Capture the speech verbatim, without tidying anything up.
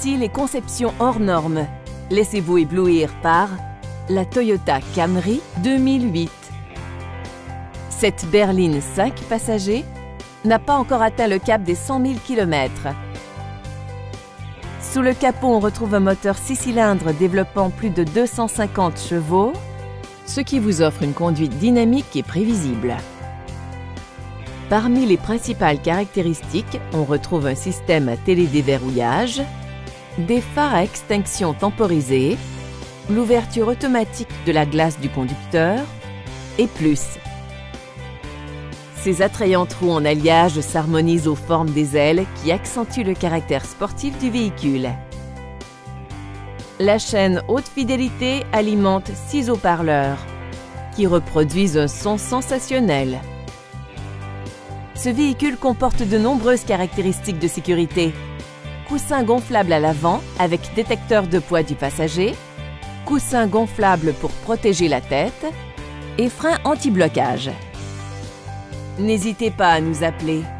style et conception hors normes. Laissez-vous éblouir par la Toyota Camry deux mille huit. Cette berline cinq passagers n'a pas encore atteint le cap des cent mille kilomètres. Sous le capot, on retrouve un moteur six cylindres développant plus de deux cent cinquante chevaux, ce qui vous offre une conduite dynamique et prévisible. Parmi les principales caractéristiques, on retrouve un système à télédéverrouillage, des phares à extinction temporisée, l'ouverture automatique de la glace du conducteur et plus. Ces attrayants trous en alliage s'harmonisent aux formes des ailes qui accentuent le caractère sportif du véhicule. La chaîne haute fidélité alimente six haut-parleurs qui reproduisent un son sensationnel. Ce véhicule comporte de nombreuses caractéristiques de sécurité. Coussin gonflable à l'avant avec détecteur de poids du passager, coussin gonflable pour protéger la tête et frein anti-blocage. N'hésitez pas à nous appeler.